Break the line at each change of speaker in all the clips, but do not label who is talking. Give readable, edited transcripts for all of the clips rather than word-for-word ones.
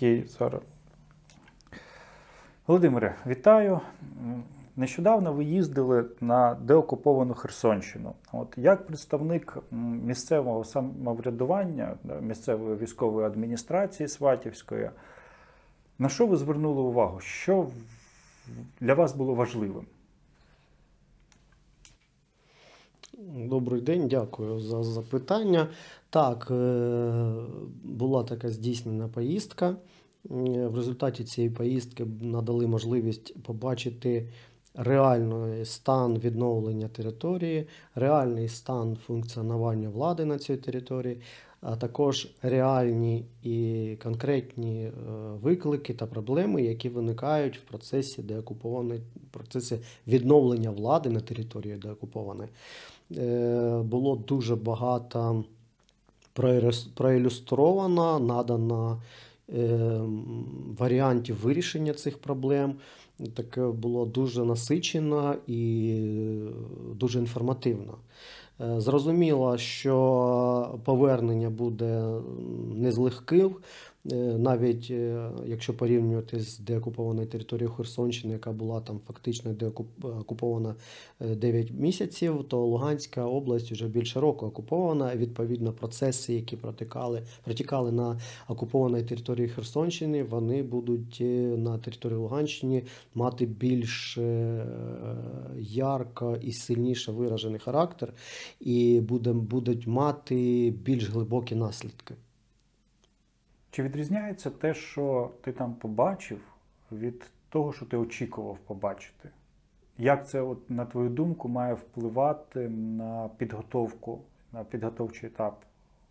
який зараз. Володимире, вітаю. Нещодавно ви їздили на деокуповану Херсонщину. От як представник місцевого самоврядування, місцевої військової адміністрації Сватівської, на що ви звернули увагу? Що для вас було важливим?
Добрий день, дякую за запитання. Так, була така здійснена поїздка. В результаті цієї поїздки надали можливість побачити реальний стан відновлення території, реальний стан функціонування влади на цій території, а також реальні і конкретні виклики та проблеми, які виникають в процесі відновлення влади на території деокупованої. Було дуже багато проілюстровано, надано варіантів вирішення цих проблем. Таке було дуже насичено і дуже інформативно. Зрозуміло, що повернення буде не з легких, навіть якщо порівнювати з деокупованою територією Херсонщини, яка була там фактично окупована 9 місяців, то Луганська область вже більше року окупована. Відповідно, процеси, які протікали на окупованій території Херсонщини, вони будуть на території Луганщини мати більш ярко і сильніше виражений характер і будуть мати більш глибокі наслідки.
Чи відрізняється те, що ти там побачив, від того, що ти очікував побачити? Як це, от, на твою думку, має впливати на підготовку, на підготовчий етап?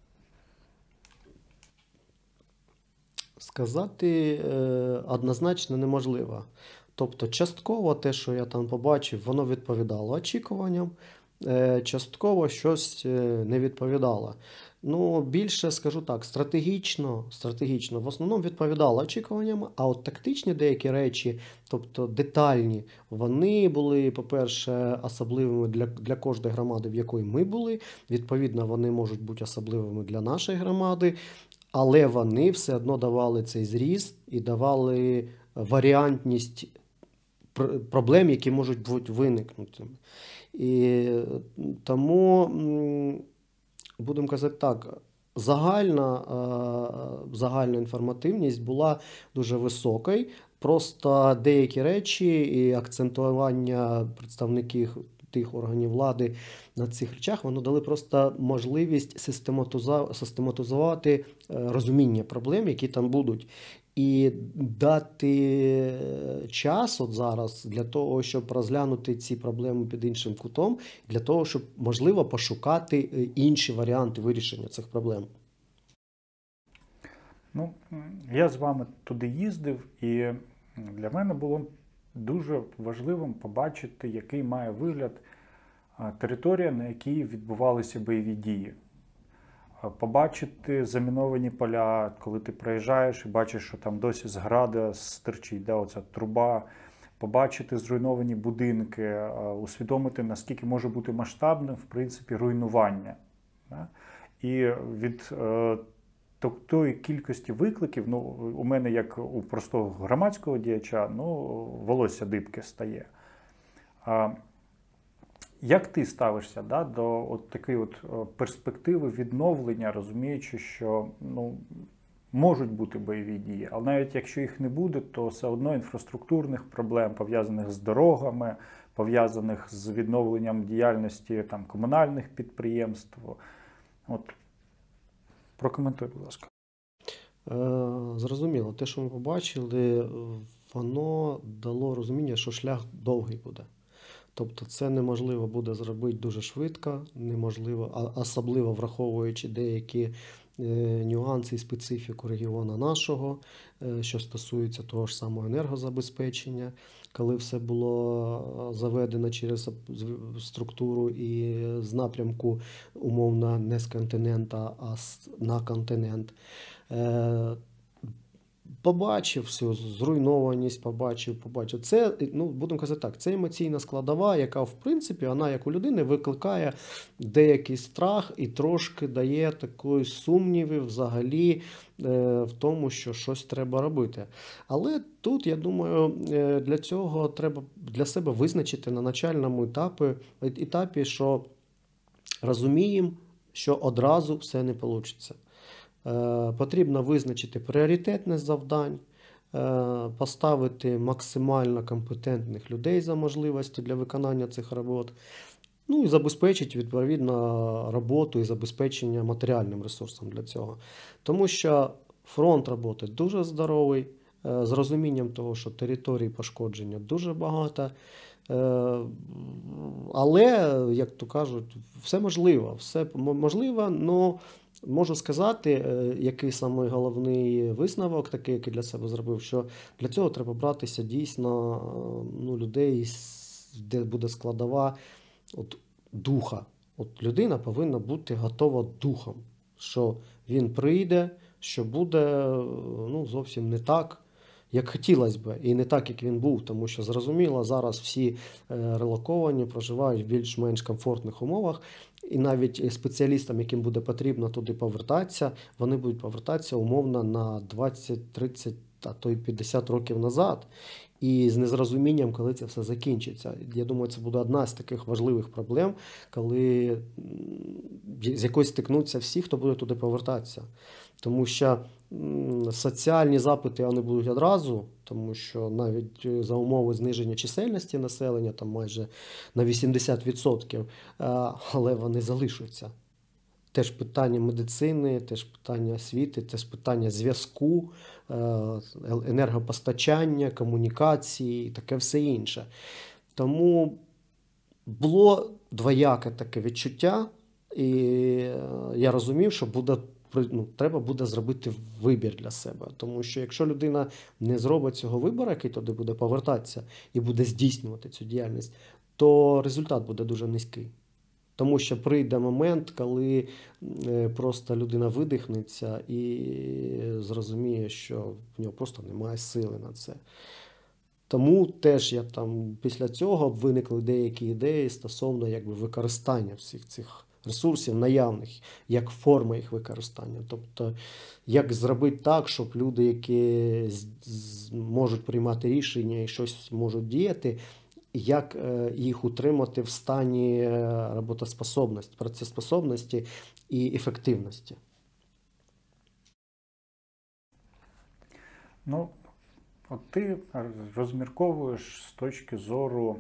Сказати однозначно неможливо. Тобто, частково те, що я там побачив, воно відповідало очікуванням, частково щось не відповідало. Ну, більше, скажу так, стратегічно в основному відповідало очікуванням, а от тактичні деякі речі, тобто детальні, вони були, по-перше, особливими для кожної громади, в якої ми були. Відповідно, вони можуть бути особливими для нашої громади, але вони все одно давали цей зріз і давали варіантність проблем, які можуть бути виникнути. І тому, будемо казати так, загальна інформативність була дуже високою, просто деякі речі і акцентування представників тих органів влади на цих речах, воно дали просто можливість систематизувати розуміння проблем, які там будуть. І дати час от зараз для того, щоб розглянути ці проблеми під іншим кутом, для того, щоб, можливо, пошукати інші варіанти вирішення цих проблем.
Ну, я з вами туди їздив, і для мене було дуже важливим побачити, який має вигляд територія, на якій відбувалися бойові дії. Побачити заміновані поля, коли ти приїжджаєш і бачиш, що там досі зграда стирчить, оця труба. Побачити зруйновані будинки, усвідомити, наскільки може бути масштабним, в принципі, руйнування. І від тої кількості викликів, ну, у мене, як у простого громадського діяча, волосся дибки стає. Як ти ставишся до от такої перспективи відновлення, розуміючи, що можуть бути бойові дії, але навіть якщо їх не буде, то все одно інфраструктурних проблем, пов'язаних з дорогами, пов'язаних з відновленням діяльності комунальних підприємств. От, прокоментуй, будь ласка.
Зрозуміло, те, що ми побачили, воно дало розуміння, що шлях довгий буде. Тобто це неможливо буде зробити дуже швидко, неможливо, особливо враховуючи деякі нюанси і специфіку регіону нашого, що стосується того ж самого енергозабезпечення, коли все було заведено через структуру і з напрямку умовно не з континента, а на континент. побачив всю зруйнованість, побачив. Це, ну, будемо казати так, це емоційна складова, яка, в принципі, вона, як у людини, викликає деякий страх і трошки дає такої сумніви взагалі в тому, що щось треба робити. Але тут, я думаю, для цього треба для себе визначити на начальному етапі, що розуміємо, що одразу все не вийде. Потрібно визначити пріоритетність завдань, поставити максимально компетентних людей за можливості для виконання цих робот, ну і забезпечити відповідно роботу і забезпечення матеріальним ресурсом для цього. Тому що фронт роботи дуже здоровий, з розумінням того, що територій пошкодження дуже багато. Але, як то кажуть, все можливо, але можу сказати, який самий головний висновок, такий, який для себе зробив, що для цього треба братися дійсно людей, де буде складова духа. Людина повинна бути готова духом, що він прийде, що буде зовсім не так, як хотілося б, і не так, як він був, тому що, зрозуміло, зараз всі релоковані проживають в більш-менш комфортних умовах, і навіть спеціалістам, яким буде потрібно туди повертатися, вони будуть повертатися умовно на 20, 30, а то й 50 років назад. І з незрозумінням, коли це все закінчиться. Я думаю, це буде одна з таких важливих проблем, з якою стикнуться всі, хто буде туди повертатися. Тому що соціальні запити вони будуть одразу, тому що навіть за умови зниження чисельності населення, там майже на 80%, але вони залишаться. Теж питання медицини, теж питання освіти, теж питання зв'язку, енергопостачання, комунікації і таке все інше. Тому було двояке таке відчуття, і я розумів, що треба буде зробити вибір для себе. Тому що якщо людина не зробить цього вибору, який туди буде повертатися і буде здійснювати цю діяльність, то результат буде дуже низький. Тому що прийде момент, коли просто людина видихнеться і зрозуміє, що в нього просто немає сили на це. Тому теж після цього виникли деякі ідеї стосовно використання всіх цих ресурсів наявних, як форма їх використання. Тобто, як зробити так, щоб люди, які можуть приймати рішення і щось можуть діяти, як їх утримати в стані роботоспособності, працеспособності і ефективності.
От ти розмірковуєш з точки зору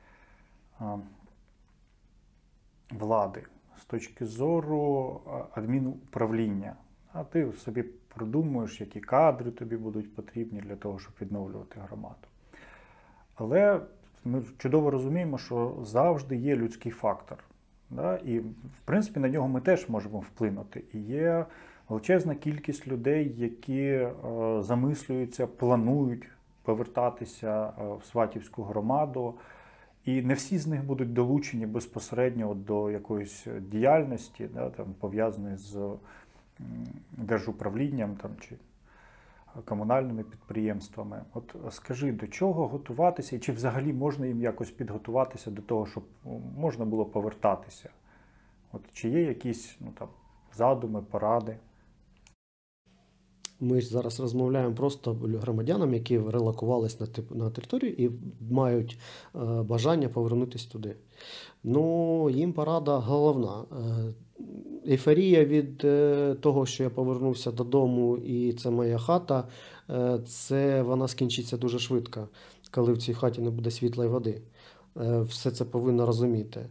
влади, з точки зору адмінуправління. А ти собі продумуєш, які кадри тобі будуть потрібні для того, щоб відновлювати громаду. Але ми чудово розуміємо, що завжди є людський фактор. Да? І, в принципі, на нього ми теж можемо вплинути. І є величезна кількість людей, які замислюються, планують повертатися в Сватівську громаду. І не всі з них будуть долучені безпосередньо до якоїсь діяльності, да, пов'язаної з держуправлінням чи комунальними підприємствами. От скажи, до чого готуватися, і чи взагалі можна їм якось підготуватися до того, щоб можна було повертатися? От чи є якісь задуми, поради?
Ми ж зараз розмовляємо просто громадянам, які релокувались на територію і мають бажання повернутися туди. Їм порада головна. Ейфорія від того, що я повернувся додому і це моя хата, вона скінчиться дуже швидко, коли в цій хаті не буде світла і води. Все це повинно розуміти.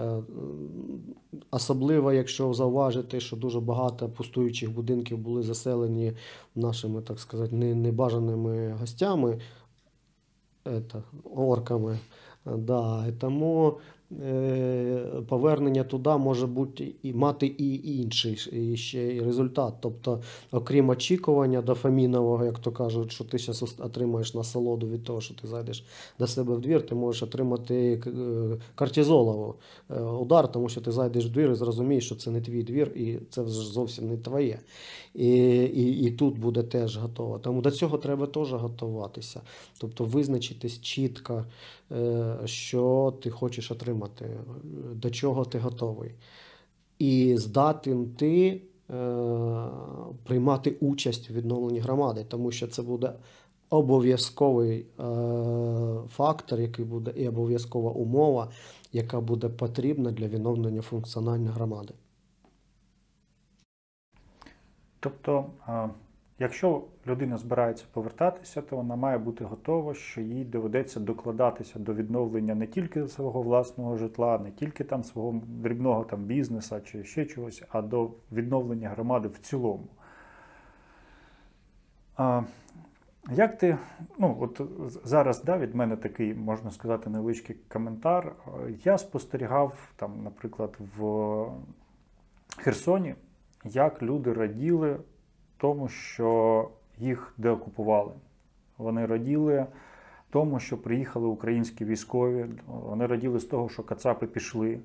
Особливо, якщо зауважити, що дуже багато пустуючих будинків були заселені нашими, так сказати, небажаними гостями, орками. Да. І тому повернення туди може бути мати і інший ще й результат. Тобто, окрім очікування дофамінового, як то кажуть, що ти зараз отримаєш насолоду від того, що ти зайдеш до себе в двір, ти можеш отримати кортизоловий удар, тому що ти зайдеш в двір і зрозумієш, що це не твій двір і це зовсім не твоє. І тут буде теж готово. Тому до цього треба теж готуватися. Тобто визначитись чітко, що ти хочеш отримати, до чого ти готовий. І здатен ти приймати участь у відновленні громади, тому що це буде обов'язковий фактор, який буде, і обов'язкова умова, яка буде потрібна для відновлення функціональної громади.
Тобто, якщо людина збирається повертатися, то вона має бути готова, що їй доведеться докладатися до відновлення не тільки свого власного житла, не тільки там свого дрібного там бізнесу чи ще чогось, а до відновлення громади в цілому. Як ти, от зараз від мене такий, можна сказати, невеличкий коментар. Я спостерігав, там, наприклад, в Херсоні, як люди раділи тому, що їх деокупували. Вони раділи тому, що приїхали українські військові, вони раділи з того, що кацапи пішли.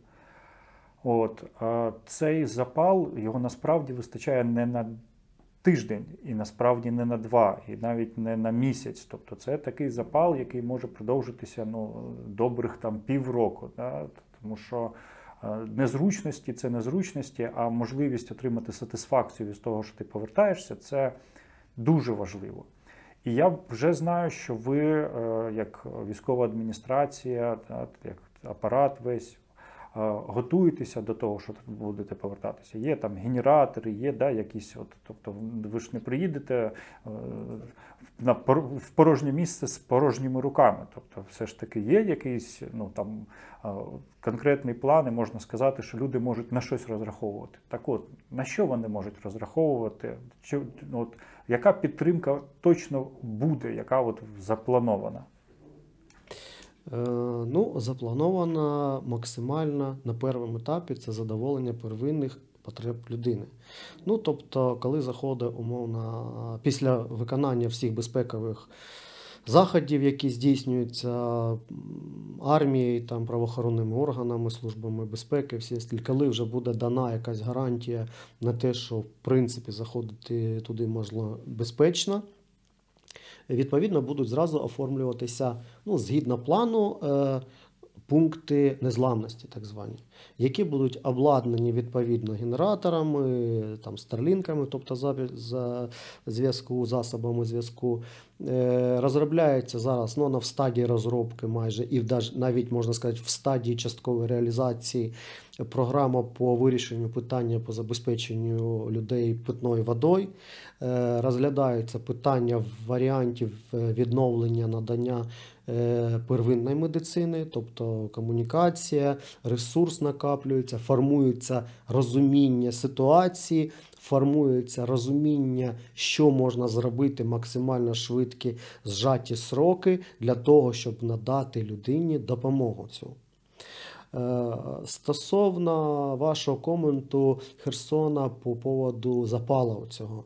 Цей запал, його насправді вистачає не на тиждень, і насправді не на 2, і навіть не на місяць. Тобто це такий запал, який може продовжитися добрих півроку. Да? Тому що незручності – це незручності, а можливість отримати сатисфакцію від того, що ти повертаєшся – це дуже важливо. І я вже знаю, що ви, як військова адміністрація, як апарат весь, готуєтеся до того, що будете повертатися. Є там генератори, є якісь, тобто ви ж не приїдете в порожнє місце з порожніми руками. Тобто все ж таки є якийсь конкретний план, і можна сказати, що люди можуть на щось розраховувати. Так от, на що вони можуть розраховувати? Яка підтримка точно буде, яка запланована?
Заплановано максимально на першому етапі це задоволення первинних потреб людини. Тобто, коли заходить умовно, після виконання всіх безпекових заходів, які здійснюються армією, правоохоронними органами, службами безпеки, коли вже буде дана якась гарантія на те, що в принципі заходити туди можна безпечно, відповідно, будуть зразу оформлюватися, згідно плану, пункти незламності, так звані, які будуть обладнані відповідно генераторами, старлінками, тобто засобами зв'язку. Розробляється зараз в стадії розробки майже, і навіть, можна сказати, в стадії часткової реалізації програма по вирішенню питання по забезпеченню людей питною водою. Розглядаються питання варіантів відновлення надання первинної медицини, тобто комунікація, ресурс накаплюється, формується розуміння ситуації, формується розуміння, що можна зробити максимально швидкі, зжаті сроки для того, щоб надати людині допомогу цю. Стосовно вашого коменту Херсона по поводу запалу цього.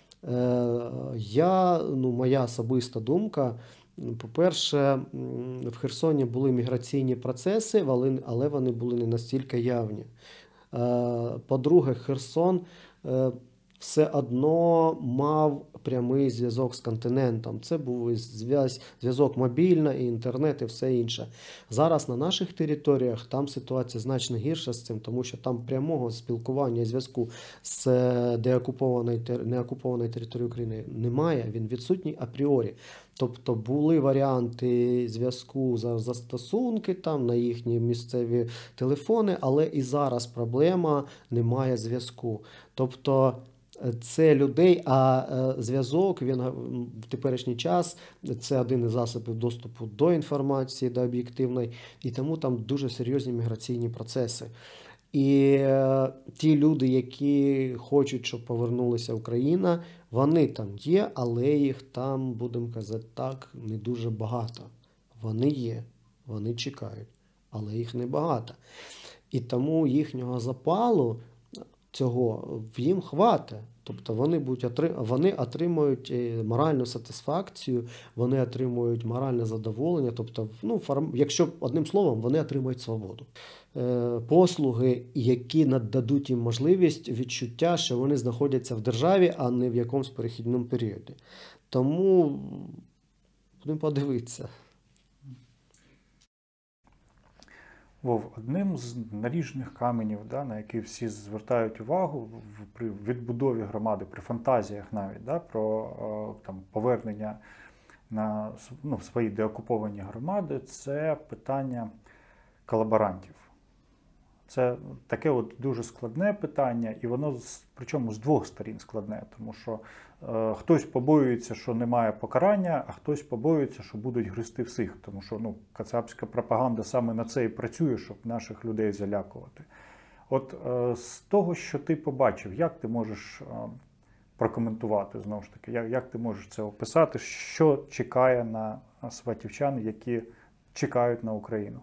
Моя особиста думка, по-перше, в Херсоні були міграційні процеси, але вони були не настільки явні. По-друге, Херсон все одно мав прямий зв'язок з континентом. Це був зв'язок мобільний, інтернет і все інше. Зараз на наших територіях там ситуація значно гірша з цим, тому що там прямого спілкування і зв'язку з неокупованою територією України немає, він відсутній апріорі. Тобто були варіанти зв'язку за застосунки на їхні місцеві телефони, але і зараз проблема, немає зв'язку. Тобто це людей, а зв'язок, він в теперішній час, це один із засобів доступу до інформації, до об'єктивної, і тому там дуже серйозні міграційні процеси. І ті люди, які хочуть, щоб повернулася Україна, вони там є, але їх там, будемо казати так, не дуже багато. Вони є, вони чекають. але їх небагато. І тому їхнього запалу цього їм хватить. Тобто вони отримують моральну сатисфакцію, вони отримують моральне задоволення. Тобто, якщо одним словом, вони отримують свободу. Послуги, які нададуть їм можливість відчуття, що вони знаходяться в державі, а не в якомусь перехідному періоді. Тому будемо подивитися.
Вов, одним з наріжних каменів, на які всі звертають увагу при відбудові громади, при фантазіях навіть, про повернення на свої деокуповані громади, це питання колаборантів. Це таке от дуже складне питання, і воно причому з двох сторін складне, тому що хтось побоюється, що немає покарання, а хтось побоюється, що будуть гризти всіх, тому що кацапська пропаганда саме на це і працює, щоб наших людей залякувати. От з того, що ти побачив, як ти можеш прокоментувати, знову ж таки, як ти можеш це описати, що чекає на сватівчан, які чекають на Україну?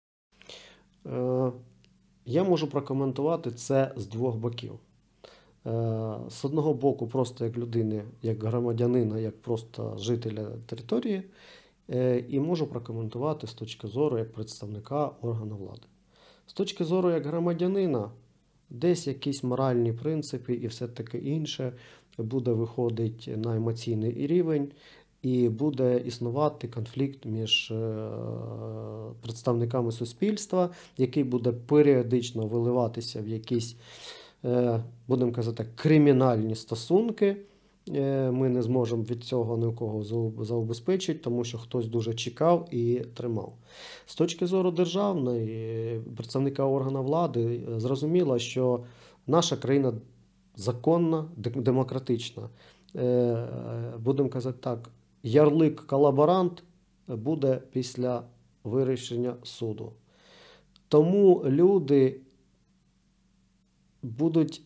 Я можу прокоментувати це з двох боків. З одного боку, просто як людини, як громадянина, як просто жителя території, і можу прокоментувати з точки зору як представника органу влади. З точки зору як громадянина, десь якісь моральні принципи і все таке інше буде виходити на емоційний рівень, і буде існувати конфлікт між представниками суспільства, який буде періодично виливатися в якісь, будемо казати, кримінальні стосунки. Ми не зможемо від цього нікого заубезпечити, тому що хтось дуже чекав і тримав. З точки зору державної, представника органу влади, зрозуміло, що наша країна законна, демократична. Будемо казати так, ярлик колаборант буде після вирішення суду. Тому люди будуть,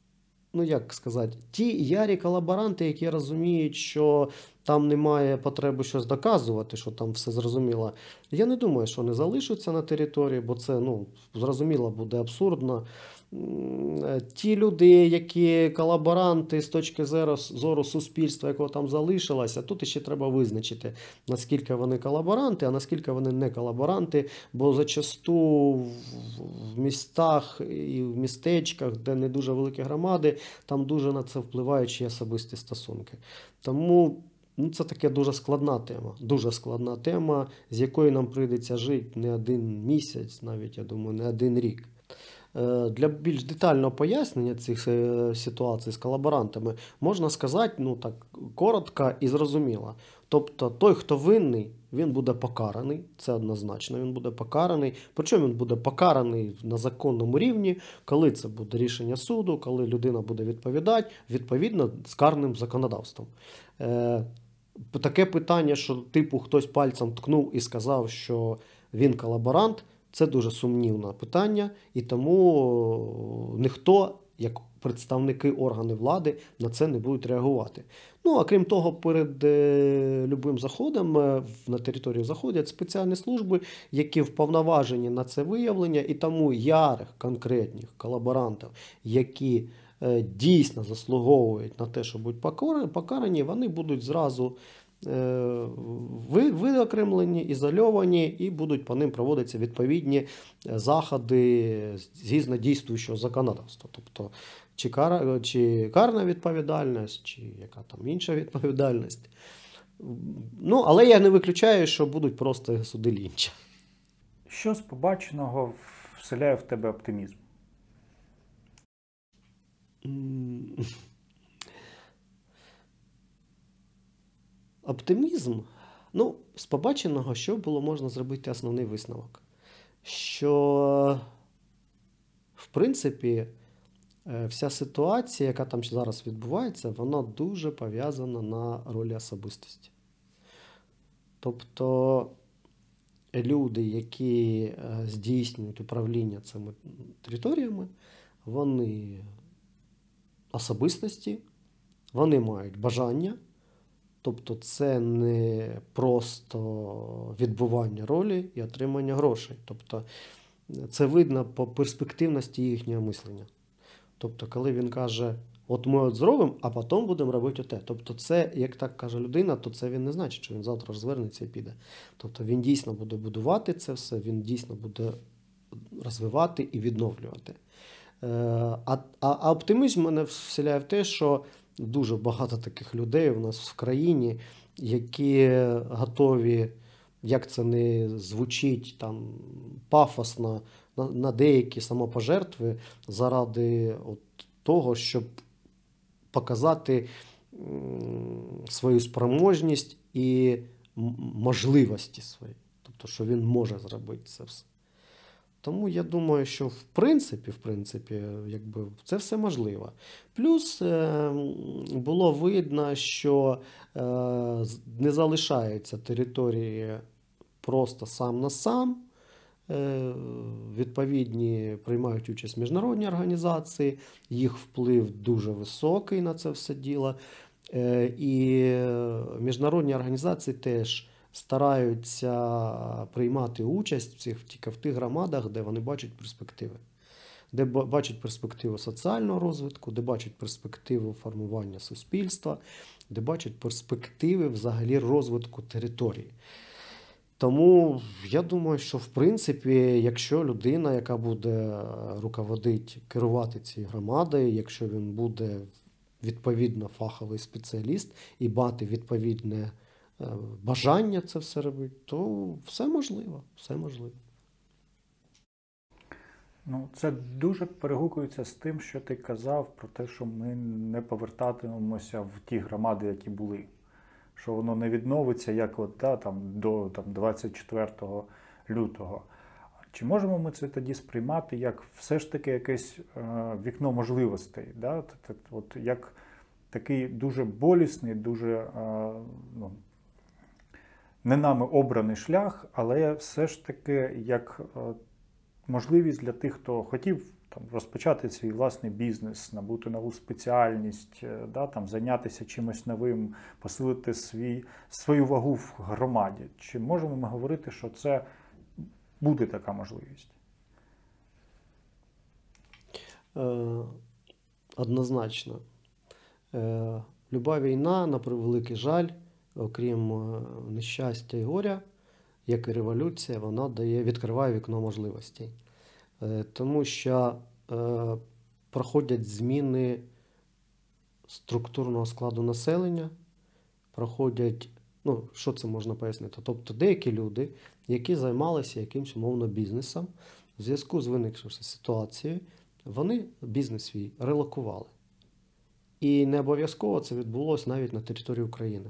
ті ярі колаборанти, які розуміють, що там немає потреби щось доказувати, що там все зрозуміло. Я не думаю, що вони залишаться на території, бо це, зрозуміло, буде абсурдно. Ті люди, які колаборанти з точки зору суспільства, якого там залишилося, тут ще треба визначити, наскільки вони колаборанти, а наскільки вони не колаборанти, бо зачасту в містах і в містечках, де не дуже великі громади, там дуже на це впливають особисті стосунки. Тому це таке дуже складна тема, з якою нам прийдеться жити не один місяць, навіть, я думаю, не один рік. Для більш детального пояснення цих ситуацій з колаборантами можна сказати, коротко і зрозуміло. Тобто той, хто винний, він буде покараний, це однозначно, він буде покараний. Причому він буде покараний на законному рівні, коли це буде рішення суду, коли людина буде відповідати, відповідно з карним законодавством. Таке питання, що хтось пальцем ткнув і сказав, що він колаборант, це дуже сумнівне питання, і тому ніхто, як представники органів влади, на це не будуть реагувати. А крім того, перед любим заходом на територію заходять спеціальні служби, які вповноважені на це виявлення, і тому ярих конкретних колаборантів, які дійсно заслуговують на те, щоб бути покарані, вони будуть зразу виокремлені, ізольовані, і будуть по ним проводитися відповідні заходи згідно діючого законодавства. Тобто, чи карна відповідальність, чи яка там інша відповідальність. Але я не виключаю, що будуть просто суди лінча.
Що з побаченого вселяє в тебе оптимізм?
Оптимізм? З побаченого, що було можна зробити основний висновок? Що, в принципі, вся ситуація, яка там зараз відбувається, вона дуже пов'язана на ролі особистості. Тобто, люди, які здійснюють управління цими територіями, вони особистості, вони мають бажання. Тобто це не просто відбування ролі і отримання грошей. Тобто це видно по перспективності їхнього мислення. Тобто, коли він каже, от ми от зробимо, а потім будемо робити оте. Тобто це, як так каже людина, то це він не значить, що він завтра розвернеться і піде. Тобто він дійсно буде будувати це все, він дійсно буде розвивати і відновлювати. А оптимізм мене вселяє в те, що дуже багато таких людей у нас в країні, які готові, як це не звучить там пафосно, на деякі самопожертви заради от того, щоб показати свою спроможність і можливості свої. Тобто, що він може зробити це все. Тому я думаю, що в принципі, якби це все можливо. Плюс було видно, що не залишаються території просто сам на сам. Відповідні приймають участь міжнародні організації, їх вплив дуже високий на це все діло. І міжнародні організації теж стараються приймати участь тільки в тих громадах, де вони бачать перспективи. Де бачать перспективу соціального розвитку, де бачать перспективу формування суспільства, де бачать перспективи взагалі розвитку території. Тому я думаю, що в принципі, якщо людина, яка буде руководити, керувати цією громадою, якщо він буде відповідно фаховий спеціаліст і мати відповідне бажання це все робити, то все можливо, все можливо.
Ну, це дуже перегукується з тим, що ти казав про те, що ми не повертатимемося в ті громади, які були. Що воно не відновиться, як от, до 24 лютого. Чи можемо ми це тоді сприймати як все ж таки якесь вікно можливостей? Да? От як такий дуже болісний, дуже не нами обраний шлях, але все ж таки як можливість для тих, хто хотів розпочати свій власний бізнес, набути нову спеціальність, зайнятися чимось новим, посилити свою вагу в громаді. Чи можемо ми говорити, що це буде така можливість?
Однозначно. Люба війна, на превеликий жаль, окрім нещастя і горя, як і революція, вона відкриває вікно можливостей. Тому що проходять зміни структурного складу населення, проходять, що це можна пояснити? Тобто деякі люди, які займалися якимось умовно бізнесом, в зв'язку з виникшою ситуацією, вони бізнес свій релокували. І не обов'язково це відбулося навіть на території України.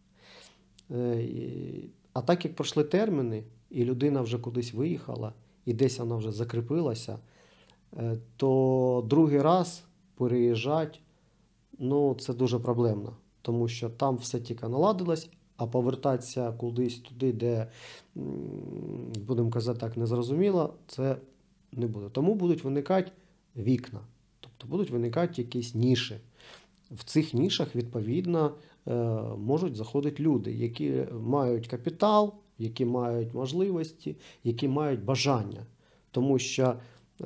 А так як пройшли терміни, і людина вже кудись виїхала, і десь вона вже закріпилася, то другий раз переїжджати, це дуже проблемно. Тому що там все тільки наладилось, а повертатися кудись туди, де, будемо казати так, незрозуміло, це не буде. Тому будуть виникати вікна, тобто будуть виникати якісь ніші. В цих нішах, відповідно, можуть заходити люди, які мають капітал, які мають можливості, які мають бажання. Тому що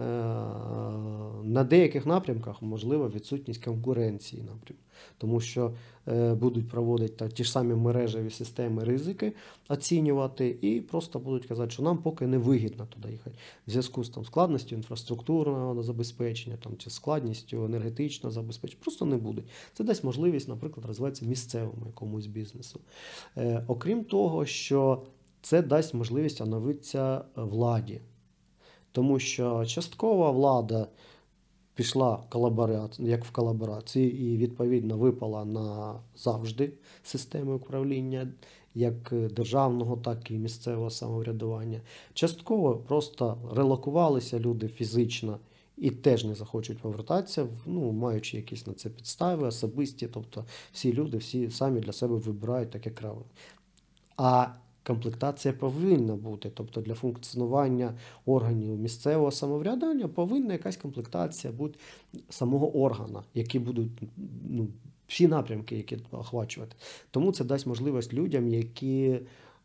на деяких напрямках можлива відсутність конкуренції. Тому що будуть проводити ті ж самі мережеві системи ризики, оцінювати і просто будуть казати, що нам поки не вигідно туди їхати. В зв'язку з складністю інфраструктурного забезпечення чи складністю енергетичного забезпечення просто не буде. Це дасть можливість, наприклад, розвиватися місцевому якомусь бізнесу. Окрім того, що це дасть можливість оновитися владі. Тому що часткова влада пішла як в колаборації і, відповідно, випала назавжди системи управління, як державного, так і місцевого самоврядування. Частково просто релокувалися люди фізично і теж не захочуть повертатися, маючи якісь на це підстави, особисті. Тобто всі люди, всі самі для себе вибирають таке право. А комплектація повинна бути, тобто для функціонування органів місцевого самоврядування повинна якась комплектація бути самого органу, які будуть всі напрямки, які охвачувати. Тому це дасть можливість людям, які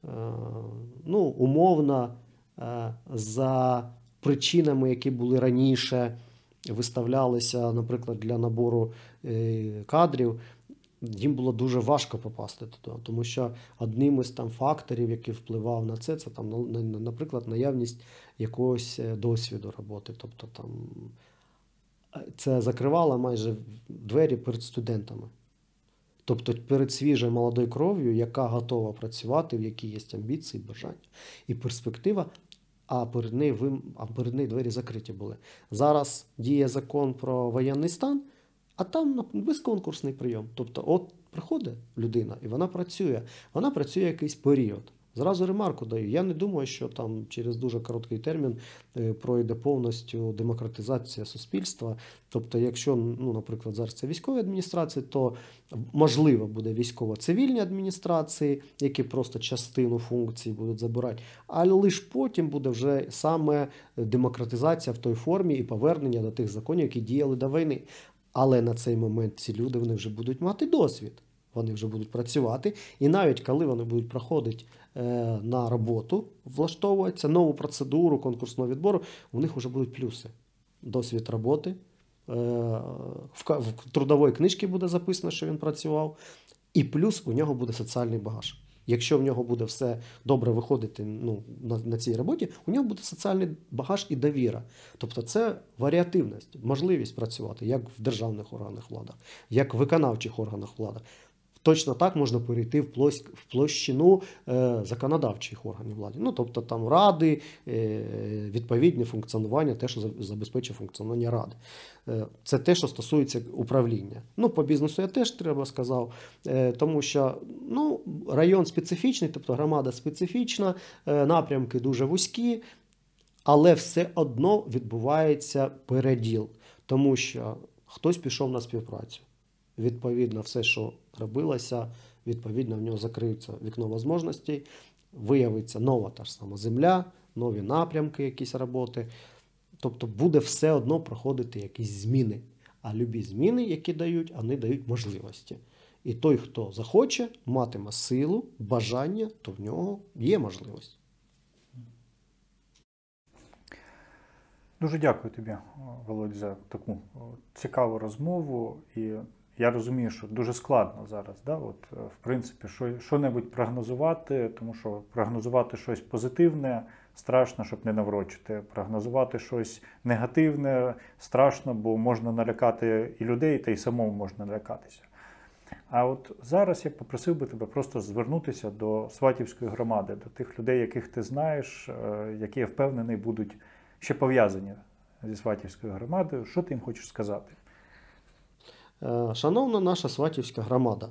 умовно за причинами, які були раніше, виставлялися, наприклад, для набору кадрів, їм було дуже важко попасти туди, тому що одним із там факторів, який впливав на це там, наприклад, наявність якогось досвіду роботи. Тобто там це закривало майже двері перед студентами. Тобто перед свіжою молодою кров'ю, яка готова працювати, в якій є амбіції, бажання і перспектива, а перед нею двері закриті були. Зараз діє закон про воєнний стан, а там безконкурсний прийом. Тобто от приходить людина і вона працює якийсь період. Зразу ремарку даю. Я не думаю, що там через дуже короткий термін пройде повністю демократизація суспільства. Тобто, якщо, наприклад, зараз це військові адміністрації, то можливо буде військово-цивільні адміністрації, які просто частину функцій будуть забирати. Але лише потім буде вже саме демократизація в той формі і повернення до тих законів, які діяли до війни. Але на цей момент ці люди вони вже будуть мати досвід. Вони вже будуть працювати. І навіть коли вони будуть проходити на роботу, влаштовуються, нову процедуру конкурсного відбору, у них вже будуть плюси. Досвід роботи, в трудовій книжці буде записано, що він працював, і плюс у нього буде соціальний багаж. Якщо в нього буде все добре виходити на цій роботі, у нього буде соціальний багаж і довіра. Тобто це варіативність, можливість працювати як в державних органах влади, як в виконавчих органах влади. Точно так можна перейти в площину законодавчих органів влади. Тобто там ради, відповідне функціонування, те, що забезпечує функціонування ради. Це те, що стосується управління. По бізнесу я теж треба сказав, тому що район специфічний, тобто громада специфічна, напрямки дуже вузькі, але все одно відбувається переділ, тому що хтось пішов на співпрацю. Відповідно, все, що робилося, відповідно, в нього закриється вікно можливостей, виявиться нова та ж сама земля, нові напрямки, якісь роботи. Тобто буде все одно проходити якісь зміни. А любі зміни, які дають, вони дають можливості. І той, хто захоче, матиме силу, бажання, то в нього є можливість.
Дуже дякую тобі, Володь, за таку цікаву розмову. І я розумію, що дуже складно зараз, в принципі, що-небудь прогнозувати, тому що прогнозувати щось позитивне страшно, щоб не наврочити. Прогнозувати щось негативне страшно, бо можна налякати і людей, та й самому можна налякатися. А от зараз я попросив би тебе просто звернутися до Сватівської громади, до тих людей, яких ти знаєш, які, я впевнений, будуть ще пов'язані зі Сватівською громадою. Що ти їм хочеш сказати?
Шановна наша Сватівська громада,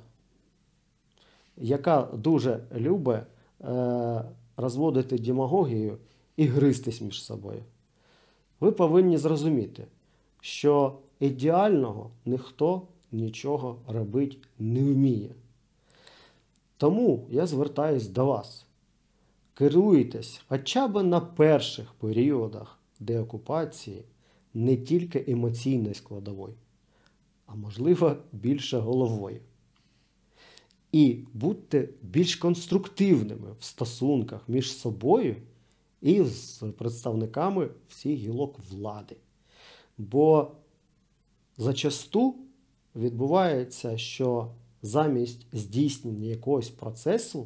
яка дуже любить розводити демагогію і гристись між собою. Ви повинні зрозуміти, що ідеального ніхто нічого робити не вміє. Тому я звертаюсь до вас. Керуйтесь хоча б на перших періодах деокупації не тільки емоційною складовою, а можливо більше головою. І будьте більш конструктивними в стосунках між собою і з представниками всіх гілок влади. Бо зачасту відбувається, що замість здійснення якогось процесу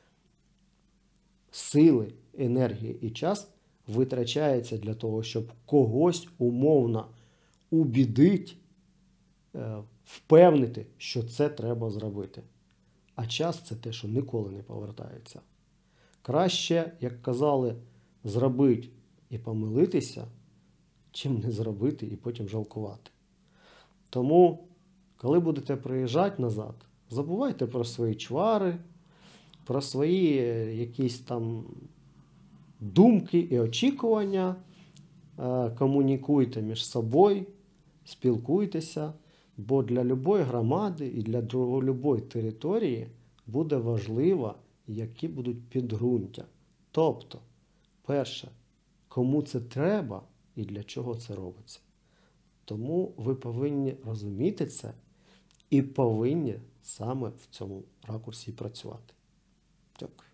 сили, енергії і час витрачається для того, щоб когось умовно убідити, впевнити, що це треба зробити. А час – це те, що ніколи не повертається. Краще, як казали, зробити і помилитися, чим не зробити і потім жалкувати. Тому, коли будете приїжджати назад, забувайте про свої чвари, про свої якісь там думки і очікування, комунікуйте між собою, спілкуйтеся, бо для любої громади і для любої території буде важливо, які будуть підґрунтя. Тобто, перше, кому це треба і для чого це робиться. Тому ви повинні розуміти це і повинні саме в цьому ракурсі працювати. Дякую.